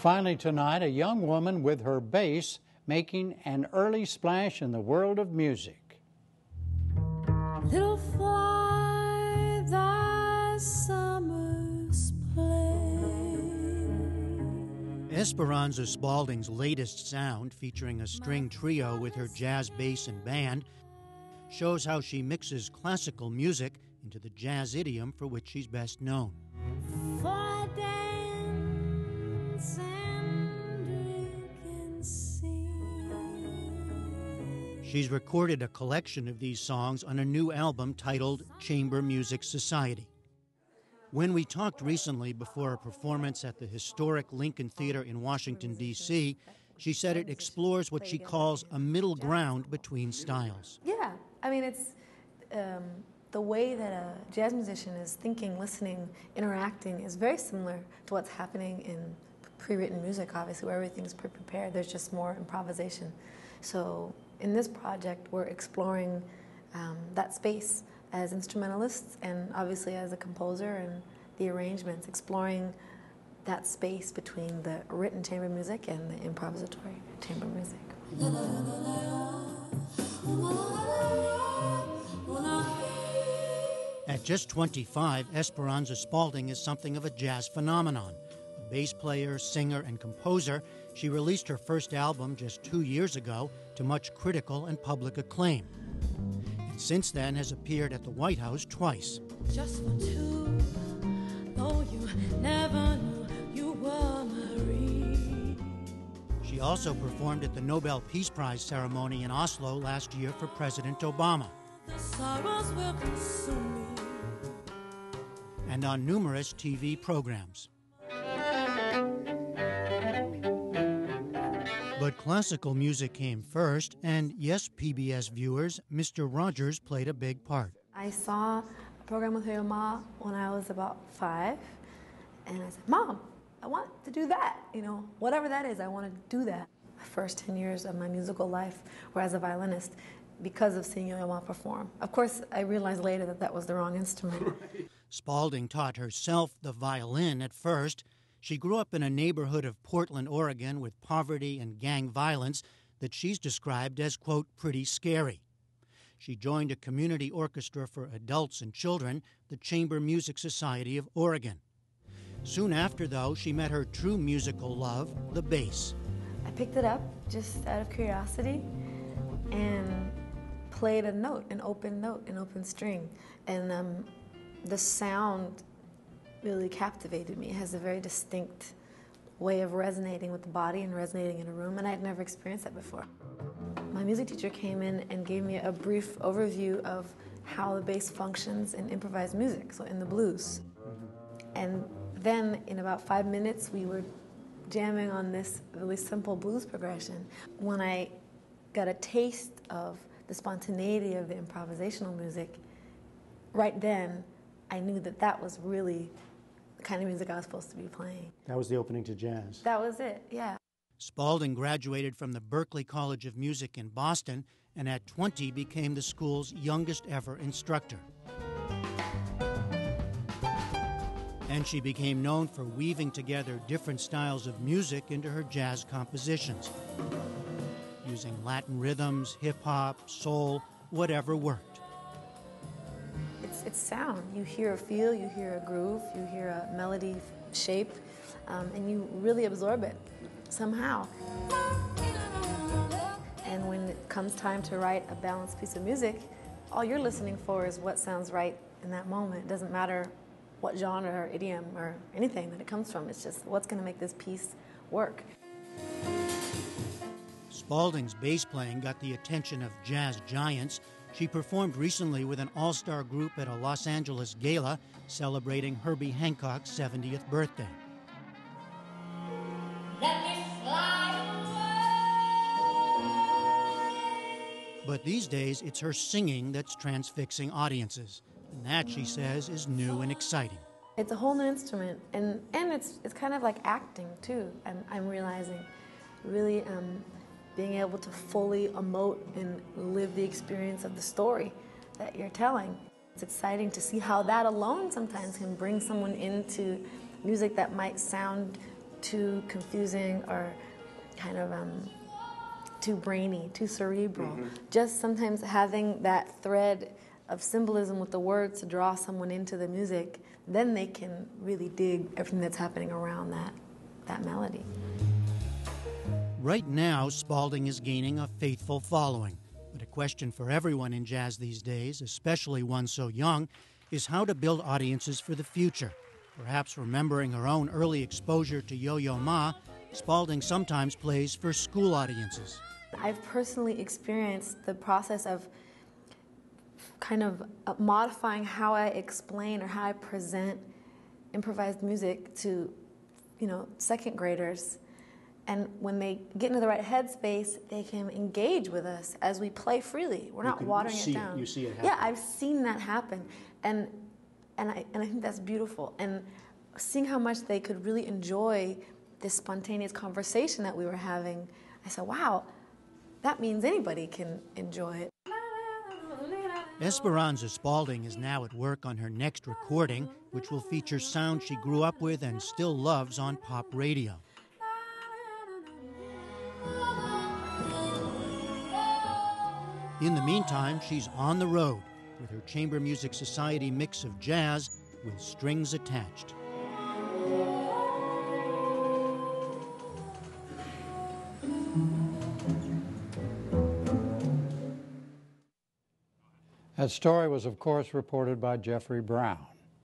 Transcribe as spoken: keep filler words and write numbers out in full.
Finally tonight, a young woman with her bass making an early splash in the world of music. Little fly thy summers play. Esperanza Spalding's latest sound, featuring a string trio with her jazz bass and band, shows how she mixes classical music into the jazz idiom for which she's best known. For I dance and drink and sing. She's recorded a collection of these songs on a new album titled Chamber Music Society. When we talked recently before a performance at the historic Lincoln Theater in Washington, D C, she said it explores what she calls a middle ground between styles. Yeah, I mean, it's um, the way that a jazz musician is thinking, listening, interacting is very similar to what's happening in pre-written music, obviously, where everything's pre-prepared. There's just more improvisation. So in this project, we're exploring um, that space as instrumentalists and obviously as a composer, and the arrangements, exploring that space between the written chamber music and the improvisatory chamber music. At just twenty-five, Esperanza Spalding is something of a jazz phenomenon. A bass player, singer, and composer, she released her first album just two years ago to much critical and public acclaim. And since then has appeared at the White House twice. Just for two, though you never knew you were Marie. She also performed at the Nobel Peace Prize ceremony in Oslo last year for President Obama. The sorrows will consume me. And on numerous T V programs. But classical music came first, and yes, P B S viewers, Mister Rogers played a big part. I saw a program with her ma when I was about five, and I said, Mom, I want to do that. You know, whatever that is, I want to do that. The first ten years of my musical life were as a violinist because of seeing Yo-Yo Ma perform. Of course, I realized later that that was the wrong instrument. Spalding taught herself the violin at first. She grew up in a neighborhood of Portland, Oregon, with poverty and gang violence that she's described as, quote, pretty scary. She joined a community orchestra for adults and children, the Chamber Music Society of Oregon. Soon after, though, she met her true musical love, the bass. I picked it up just out of curiosity and played a note, an open note, an open string. And um, the sound really captivated me. It has a very distinct way of resonating with the body and resonating in a room, and I'd never experienced that before. My music teacher came in and gave me a brief overview of how the bass functions in improvised music, so in the blues. And then in about five minutes, we were jamming on this really simple blues progression. When I got a taste of the spontaneity of the improvisational music, right then, I knew that that was really the kind of music I was supposed to be playing. That was the opening to jazz. That was it, yeah. Spalding graduated from the Berklee College of Music in Boston, and at twenty became the school's youngest ever instructor. And she became known for weaving together different styles of music into her jazz compositions, using Latin rhythms, hip-hop, soul, whatever worked. It's, it's sound. You hear a feel, you hear a groove, you hear a melody shape, um, and you really absorb it somehow. And when it comes time to write a balanced piece of music, all you're listening for is what sounds right in that moment. It doesn't matter what genre or idiom or anything that it comes from. It's just what's going to make this piece work. Spalding's bass playing got the attention of jazz giants. She performed recently with an all-star group at a Los Angeles gala celebrating Herbie Hancock's seventieth birthday. Let me fly away. But these days, it's her singing that's transfixing audiences. And that, she says, is new and exciting. It's a whole new instrument, and, and it's, it's kind of like acting, too, I'm, I'm realizing. Really um, being able to fully emote and live the experience of the story that you're telling. It's exciting to see how that alone sometimes can bring someone into music that might sound too confusing or kind of um, too brainy, too cerebral. Mm-hmm. Just sometimes having that thread of symbolism with the words to draw someone into the music, then they can really dig everything that's happening around that, that melody. Right now, Spalding is gaining a faithful following. But a question for everyone in jazz these days, especially one so young, is how to build audiences for the future. Perhaps remembering her own early exposure to Yo-Yo Ma, Spalding sometimes plays for school audiences. I've personally experienced the process of kind of modifying how I explain or how I present improvised music to, you know, second graders. And when they get into the right headspace, they can engage with us as we play freely. We're not watering it down. It. You see it happen. Yeah, I've seen that happen. And and I and I think that's beautiful. And seeing how much they could really enjoy this spontaneous conversation that we were having, I said, wow, that means anybody can enjoy it. Esperanza Spalding is now at work on her next recording, which will feature sound she grew up with and still loves on pop radio. In the meantime, she's on the road with her Chamber Music Society mix of jazz with strings attached. That story was, of course, reported by Jeffrey Brown.